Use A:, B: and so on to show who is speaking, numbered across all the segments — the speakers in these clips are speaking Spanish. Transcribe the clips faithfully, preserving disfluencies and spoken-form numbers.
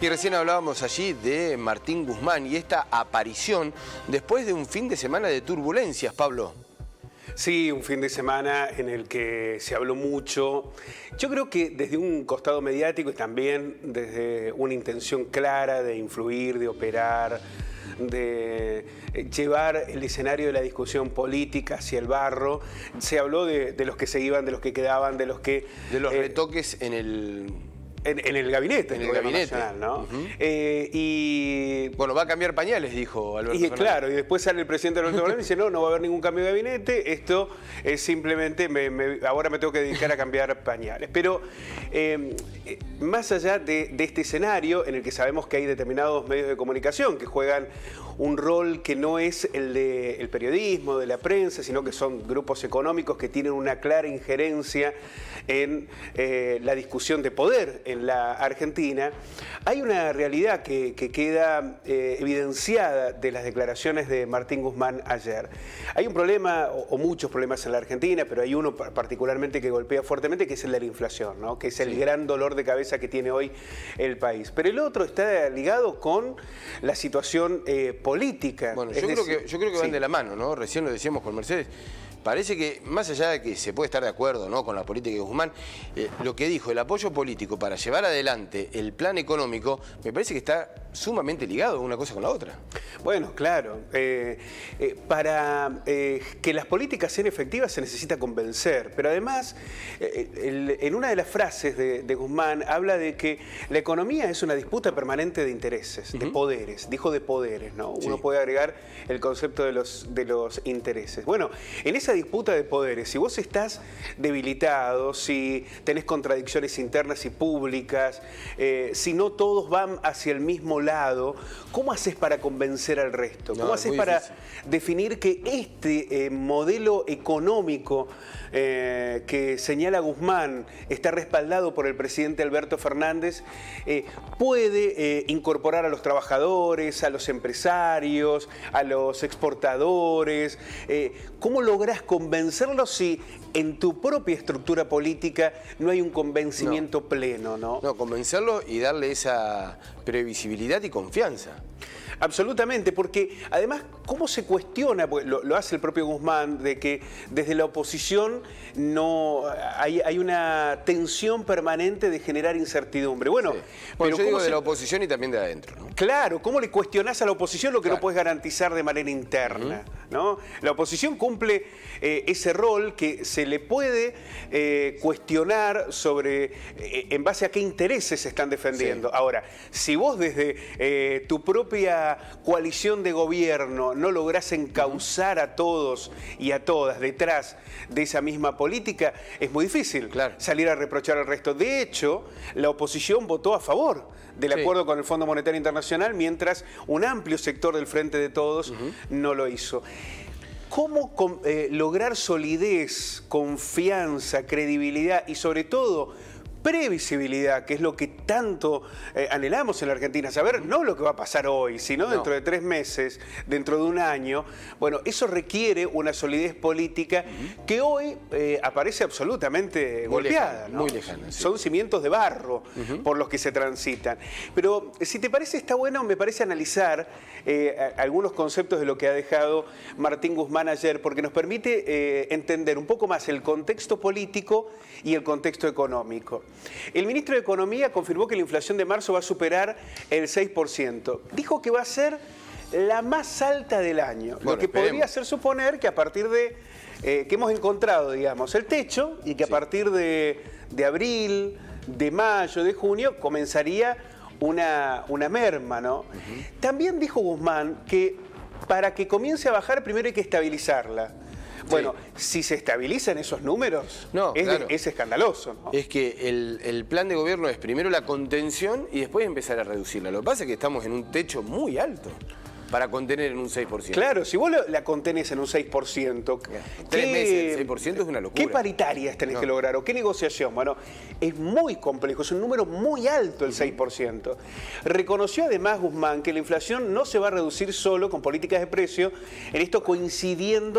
A: Y recién hablábamos allí de Martín Guzmán y esta aparición después de un fin de semana de turbulencias, Pablo.
B: Sí, un fin de semana en el que se habló mucho. Yo creo que desde un costado mediático y también desde una intención clara de influir, de operar, de llevar el escenario de la discusión política hacia el barro. Se habló de, de los que se iban, de los que quedaban, de los que...
A: De los
B: eh,
A: retoques en el...
B: En, en el gabinete,
A: en el gabinete,
B: nacional, ¿no?
A: Uh-huh.
B: eh, y
A: bueno, va a cambiar pañales, dijo Alberto
B: y
A: Fernández. Claro,
B: y después sale el presidente Alberto Fernández y dice, no, no va a haber ningún cambio de gabinete, esto es simplemente, me, me, ahora me tengo que dedicar a cambiar pañales. Pero eh, más allá de, de este escenario en el que sabemos que hay determinados medios de comunicación que juegan un rol que no es el del periodismo, de la prensa, sino que son grupos económicos que tienen una clara injerencia en eh, la discusión de poder en la Argentina, hay una realidad que, que queda eh, evidenciada de las declaraciones de Martín Guzmán ayer. Hay un problema, o, o muchos problemas en la Argentina, pero hay uno particularmente que golpea fuertemente, que es el de la inflación, ¿no? Que es el sí. gran dolor de cabeza que tiene hoy el país. Pero el otro está ligado con la situación eh, política.
A: Bueno, yo, creo que, yo creo que van sí. de la mano, ¿no? Recién lo decíamos con Mercedes. Parece que, más allá de que se puede estar de acuerdo, ¿no?, con la política de Guzmán, eh, lo que dijo, el apoyo político para llevar adelante el plan económico, me parece que está sumamente ligado una cosa con la otra.
B: Bueno, claro. Eh, eh, para eh, que las políticas sean efectivas se necesita convencer, pero además, eh, el, en una de las frases de, de Guzmán, habla de que la economía es una disputa permanente de intereses, uh-huh. de poderes, dijo de poderes, ¿no? Sí. Uno puede agregar el concepto de los, de los intereses. Bueno, en esa disputa de poderes, si vos estás debilitado, si tenés contradicciones internas y públicas, eh, si no todos van hacia el mismo lado, ¿cómo haces para convencer al resto? ¿Cómo no, haces para difícil. definir que este eh, modelo económico eh, que señala Guzmán está respaldado por el presidente Alberto Fernández, eh, puede eh, incorporar a los trabajadores, a los empresarios, a los exportadores? Eh, ¿Cómo lográs convencerlos si en tu propia estructura política no hay un convencimiento no. pleno, ¿no?
A: No, convencerlo y darle esa previsibilidad y confianza.
B: Absolutamente, porque además, ¿cómo se cuestiona? Pues lo, lo hace el propio Guzmán, de que desde la oposición no hay, hay una tensión permanente de generar incertidumbre. Bueno,
A: sí. bueno
B: pero
A: yo digo
B: se...
A: de la oposición y también de adentro, ¿no?
B: Claro, ¿cómo le cuestionás a la oposición lo que
A: claro.
B: no puedes garantizar de manera interna?
A: Uh-huh.
B: ¿No? La oposición cumple eh, ese rol que se le puede eh, cuestionar sobre eh, en base a qué intereses se están defendiendo. Sí. Ahora, si vos desde eh, tu propia coalición de gobierno no lográs encauzar a todos y a todas detrás de esa misma política, es muy difícil
A: claro.
B: salir a reprochar al resto. De hecho, la oposición votó a favor del sí. acuerdo con el Fondo Monetario Internacional, mientras un amplio sector del Frente de Todos uh-huh. no lo hizo. ¿Cómo con, eh, lograr solidez, confianza, credibilidad y sobre todo previsibilidad, que es lo que tanto eh, anhelamos en la Argentina? Saber no lo que va a pasar hoy, sino no. dentro de tres meses, dentro de un año. Bueno, eso requiere una solidez política uh-huh. que hoy eh, aparece absolutamente
A: muy
B: golpeada.
A: Lejana,
B: ¿no?
A: Muy lejana. Sí.
B: Son cimientos de barro uh-huh. por los que se transitan. Pero si te parece, está bueno, me parece analizar eh, algunos conceptos de lo que ha dejado Martín Guzmán ayer, porque nos permite eh, entender un poco más el contexto político y el contexto económico. El ministro de Economía confirmó que la inflación de marzo va a superar el seis por ciento. Dijo que va a ser la más alta del año, bueno, lo que esperemos. Podría hacer suponer que a partir de, eh, que hemos encontrado, digamos, el techo y que a sí. partir de, de abril, de mayo, de junio, comenzaría una, una merma, ¿no? Uh-huh. También dijo Guzmán que para que comience a bajar primero hay que estabilizarla. Bueno, sí. si se estabilizan esos números,
A: no,
B: es,
A: claro.
B: es escandaloso, ¿no?
A: Es que el, el plan de gobierno es primero la contención y después empezar a reducirla. Lo que pasa es que estamos en un techo muy alto para contener en un seis por ciento.
B: Claro, si vos la contenés en un seis por ciento...
A: Tres meses, el seis por ciento es una locura.
B: ¿Qué paritarias tenés no. que lograr o qué negociación? Bueno, es muy complejo, es un número muy alto el seis por ciento. Reconoció además Guzmán que la inflación no se va a reducir solo con políticas de precio, en esto coincidiendo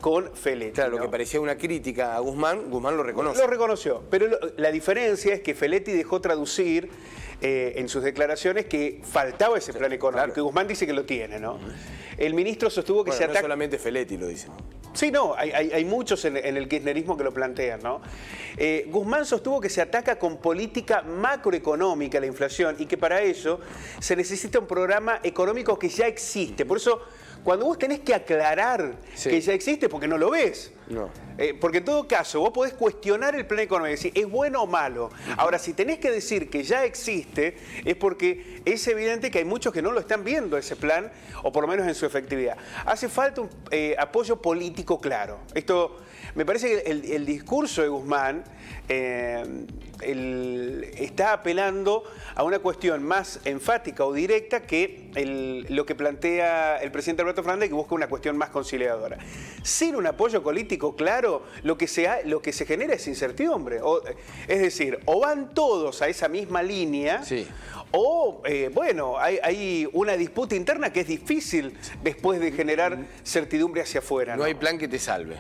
B: con Feletti.
A: Claro,
B: ¿no?
A: lo que parecía una crítica a Guzmán, Guzmán lo reconoce.
B: Lo reconoció, pero lo, la diferencia es que Feletti dejó traducir eh, en sus declaraciones que faltaba ese plan económico, claro. Y Guzmán dice que lo tiene, ¿no? Uh-huh. El ministro sostuvo que
A: bueno,
B: se
A: no
B: ataca...
A: solamente Feletti lo dice, ¿no?
B: Sí, no, hay, hay, hay muchos en, en el kirchnerismo que lo plantean, ¿no? Eh, Guzmán sostuvo que se ataca con política macroeconómica la inflación y que para ello se necesita un programa económico que ya existe. Por eso, cuando vos tenés que aclarar sí. que ya existe, porque no lo ves.
A: No.
B: Eh, porque en todo caso, vos podés cuestionar el plan económico y decir, ¿es bueno o malo? Uh-huh. Ahora, si tenés que decir que ya existe, es porque es evidente que hay muchos que no lo están viendo ese plan, o por lo menos en su efectividad. Hace falta un eh, apoyo político claro. Esto, me parece que el, el discurso de Guzmán eh, el, está apelando a una cuestión más enfática o directa que el, lo que plantea el presidente Alberto Fernández, que busca una cuestión más conciliadora. Sin un apoyo político claro, lo que se, ha, lo que se genera es incertidumbre. O, es decir, o van todos a esa misma línea, sí. o, eh, bueno, hay, hay una disputa interna que es difícil después de generar certidumbre hacia afuera.
A: No,
B: ¿no?
A: hay plan que te salve.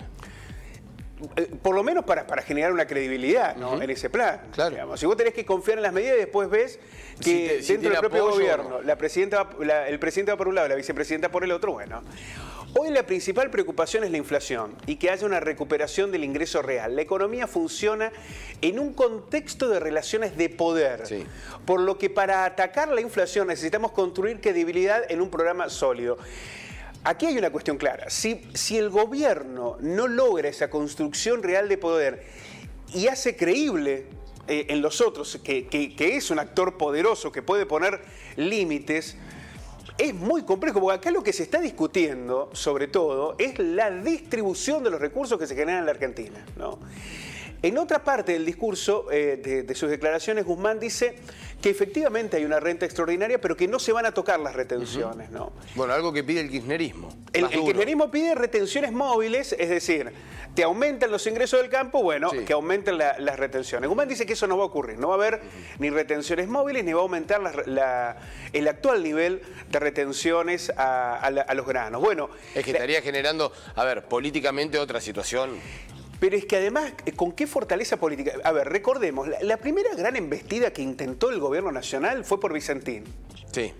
B: Por lo menos para, para generar una credibilidad, ¿no? Uh-huh. en ese plan.
A: Claro.
B: Digamos. Si vos tenés que confiar en las medidas y después ves que
A: si te, si
B: dentro del propio
A: apoyo,
B: gobierno,
A: no.
B: la presidenta, la, el presidente va por un lado, la vicepresidenta por el otro, bueno. Hoy la principal preocupación es la inflación y que haya una recuperación del ingreso real. La economía funciona en un contexto de relaciones de poder, sí. por lo que para atacar la inflación necesitamos construir credibilidad en un programa sólido. Aquí hay una cuestión clara. Si, si el gobierno no logra esa construcción real de poder y hace creíble eh, en los otros que, que, que es un actor poderoso que puede poner límites, es muy complejo, porque acá lo que se está discutiendo, sobre todo, es la distribución de los recursos que se generan en la Argentina, ¿no? En otra parte del discurso, eh, de, de sus declaraciones, Guzmán dice que efectivamente hay una renta extraordinaria, pero que no se van a tocar las retenciones, uh-huh. ¿no?
A: Bueno, algo que pide el kirchnerismo.
B: El, el kirchnerismo pide retenciones móviles, es decir, te aumentan los ingresos del campo, bueno, sí. que aumenten la, las retenciones. Guzmán dice que eso no va a ocurrir, no va a haber uh-huh. ni retenciones móviles, ni va a aumentar la, la, el actual nivel de retenciones a, a, la, a los granos. Bueno,
A: es que estaría la, generando, a ver, políticamente otra situación.
B: Pero es que además, ¿con qué fortaleza política? A ver, recordemos, la, la primera gran embestida que intentó el gobierno nacional fue por Vicentín.
A: Sí.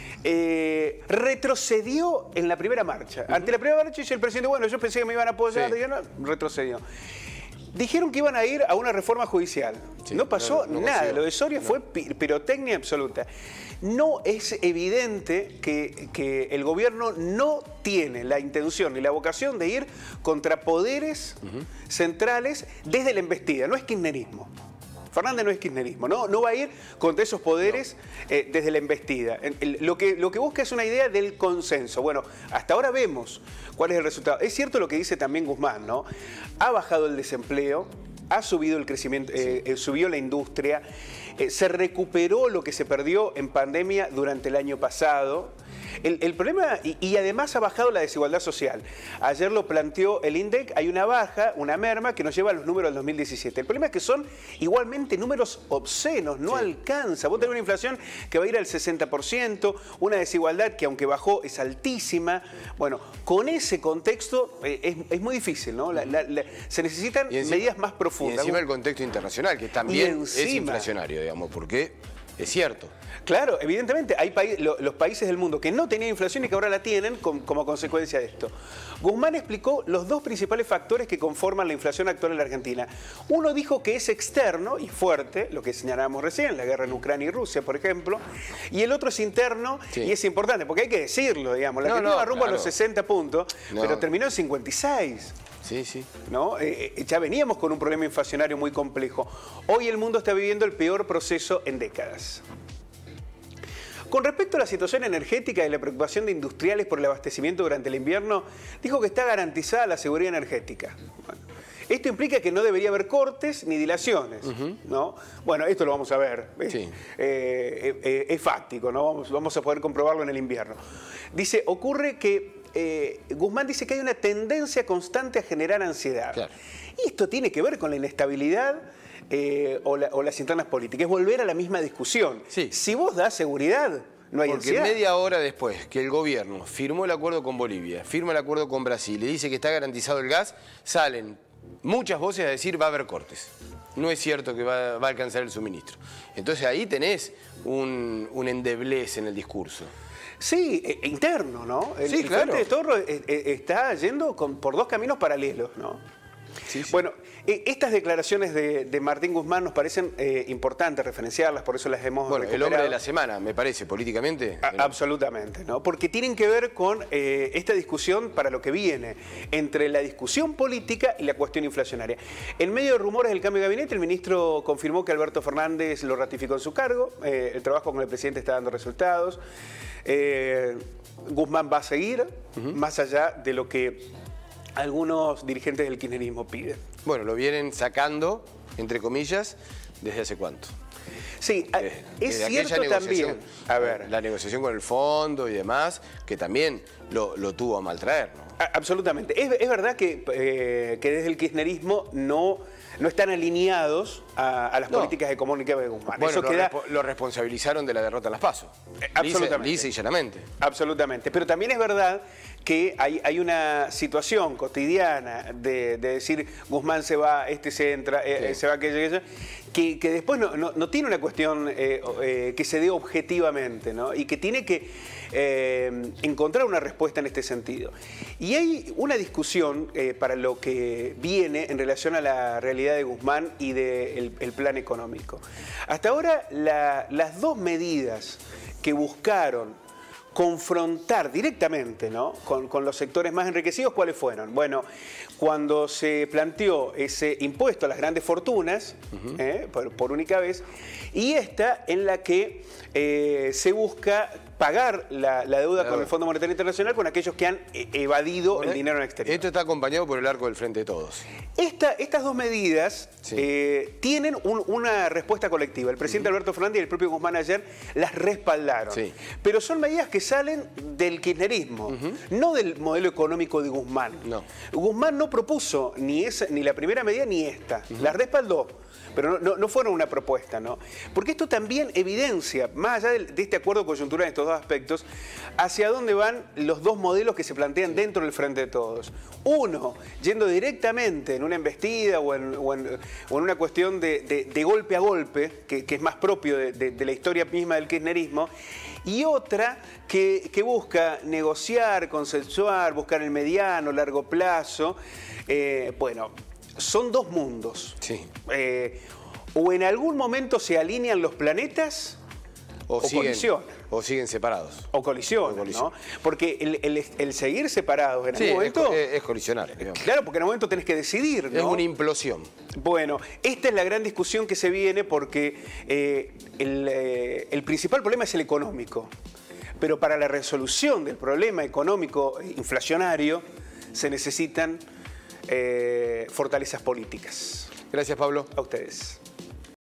B: Eh, retrocedió en la primera marcha. Uh-huh. Ante la primera marcha dice el presidente, bueno, yo pensé que me iban a apoyar, sí. y no, retrocedió. Dijeron que iban a ir a una reforma judicial. Sí, no pasó no, no nada, consiguió. Lo de Soria no. fue pirotecnia absoluta. No es evidente que, que el gobierno no tiene la intención ni la vocación de ir contra poderes uh-huh. centrales desde la embestida. No es kirchnerismo. Fernández no es kirchnerismo, no, no va a ir contra esos poderes no. eh, desde la embestida. Lo que, lo que busca es una idea del consenso. Bueno, hasta ahora vemos cuál es el resultado. Es cierto lo que dice también Guzmán, ¿no? Ha bajado el desempleo, ha subido el crecimiento, eh, sí. eh, subió la industria, eh, se recuperó lo que se perdió en pandemia durante el año pasado. El, el problema, y, y además ha bajado la desigualdad social. Ayer lo planteó el INDEC, hay una baja, una merma que nos lleva a los números del dos mil diecisiete. El problema es que son igualmente números obscenos, no sí. alcanza. Vos tenés una inflación que va a ir al sesenta por ciento, una desigualdad que aunque bajó es altísima. Bueno, con ese contexto eh, es, es muy difícil, ¿no? La, la, la, se necesitan encima, medidas más profundas.
A: Y encima el contexto internacional, que también encima, es inflacionario, digamos, porque es cierto.
B: Claro, evidentemente hay paí lo, los países del mundo que no tenían inflación y que ahora la tienen com como consecuencia de esto. Guzmán explicó los dos principales factores que conforman la inflación actual en la Argentina. Uno dijo que es externo y fuerte, lo que señalábamos recién, la guerra en Ucrania y Rusia, por ejemplo, y el otro es interno sí. y es importante, porque hay que decirlo, digamos. La
A: no,
B: Argentina
A: no,
B: va rumbo
A: claro.
B: a los sesenta puntos, no. pero terminó en cincuenta y seis.
A: Sí, sí.
B: ¿No? Eh, ya veníamos con un problema inflacionario muy complejo. Hoy el mundo está viviendo el peor proceso en décadas. Con respecto a la situación energética y la preocupación de industriales por el abastecimiento durante el invierno, dijo que está garantizada la seguridad energética. Bueno, esto implica que no debería haber cortes ni dilaciones, uh-huh. ¿no? Bueno, esto lo vamos a ver. Sí. Eh, eh, es fáctico, ¿no? Vamos, vamos a poder comprobarlo en el invierno. Dice, ocurre que eh, Guzmán dice que hay una tendencia constante a generar ansiedad. Claro. Y esto tiene que ver con la inestabilidad Eh, o, la, o las internas políticas, es volver a la misma discusión.
A: Sí.
B: Si vos das seguridad, no hay
A: Porque
B: ansiedad.
A: media hora después que el gobierno firmó el acuerdo con Bolivia, firma el acuerdo con Brasil y dice que está garantizado el gas, salen muchas voces a decir va a haber cortes. No es cierto que va, va a alcanzar el suministro. Entonces ahí tenés un, un endeblez en el discurso.
B: Sí, eh, interno, ¿no? El,
A: Sí,
B: el
A: claro.
B: Frente de Todos eh, eh, está yendo con, por dos caminos paralelos, ¿no?
A: Sí, sí.
B: Bueno, eh, estas declaraciones de, de Martín Guzmán nos parecen eh, importantes referenciarlas, por eso las hemos
A: Bueno, el
B: recuperado.
A: hombre de la semana, me parece, políticamente.
B: A-
A: El-
B: absolutamente, ¿no? Porque tienen que ver con eh, esta discusión para lo que viene, entre la discusión política y la cuestión inflacionaria. En medio de rumores del cambio de gabinete, el ministro confirmó que Alberto Fernández lo ratificó en su cargo, eh, el trabajo con el presidente está dando resultados, eh, Guzmán va a seguir, uh-huh. más allá de lo que algunos dirigentes del kirchnerismo piden.
A: Bueno, lo vienen sacando, entre comillas, ¿desde hace cuánto?
B: Sí,
A: Desde,
B: es
A: desde
B: cierto también.
A: A ver, la negociación con el fondo y demás, que también lo, lo tuvo a maltraer, ¿no?
B: A, absolutamente. Es, es verdad que, eh, que desde el kirchnerismo no, no están alineados a, a las
A: No.
B: políticas económicas de Guzmán.
A: Bueno,
B: Eso
A: lo,
B: queda...
A: respo- lo responsabilizaron de la derrota en las PASO.
B: Eh, absolutamente.
A: Lisa y llanamente.
B: Absolutamente. Pero también es verdad que hay, hay una situación cotidiana de, de decir Guzmán se va, este se entra, eh,
A: Sí.
B: se va aquello, aquello, que, que después no, no, no tiene una cuestión eh, eh, que se dé objetivamente, ¿no? Y que tiene que eh, encontrar una respuesta en este sentido. Y hay una discusión eh, para lo que viene en relación a la realidad de Guzmán y del el plan económico. Hasta ahora la- las dos medidas que buscaron confrontar directamente, ¿no? con, con los sectores más enriquecidos, ¿cuáles fueron? Bueno, cuando se planteó ese impuesto a las grandes fortunas, uh-huh. ¿eh? por, por única vez, y esta en la que eh, se busca pagar la, la deuda
A: Claro.
B: con el Fondo Monetario Internacional con aquellos que han eh, evadido
A: Bueno,
B: el dinero en el exterior.
A: Esto está acompañado por el arco del Frente de Todos.
B: Esta- estas dos medidas
A: Sí.
B: eh, tienen un- una respuesta colectiva. El presidente uh-huh. Alberto Fernández y el propio Guzmán ayer las respaldaron.
A: Sí.
B: Pero son medidas que salen del kirchnerismo, uh-huh. no del modelo económico de Guzmán.
A: No.
B: Guzmán no propuso ni, esa, ni la primera medida ni esta. Uh-huh. Las respaldó. Pero no, no, no fueron una propuesta, ¿no? Porque esto también evidencia, más allá de, de este acuerdo coyuntural en estos dos aspectos, hacia dónde van los dos modelos que se plantean sí. dentro del Frente de Todos. Uno, yendo directamente en una embestida o en, o en, o en una cuestión de, de, de golpe a golpe, que, que es más propio de, de, de la historia misma del kirchnerismo, y otra que, que busca negociar, consensuar, buscar el mediano, largo plazo. Eh, bueno, son dos mundos.
A: Sí.
B: Eh, o en algún momento se alinean los planetas o, o
A: siguen,
B: colisionan.
A: O siguen separados.
B: O colisionan,
A: O colisionan.
B: ¿no? Porque el, el- el seguir separados en
A: Sí,
B: algún
A: es,
B: momento...
A: es, es colisionar. digamos.
B: Claro, porque en algún momento tenés que decidir, ¿no?
A: Es una implosión.
B: Bueno, esta es la gran discusión que se viene porque eh, el, eh, el principal problema es el económico. Pero para la resolución del problema económico inflacionario se necesitan eh, fortalezas políticas.
A: Gracias, Pablo.
B: A ustedes.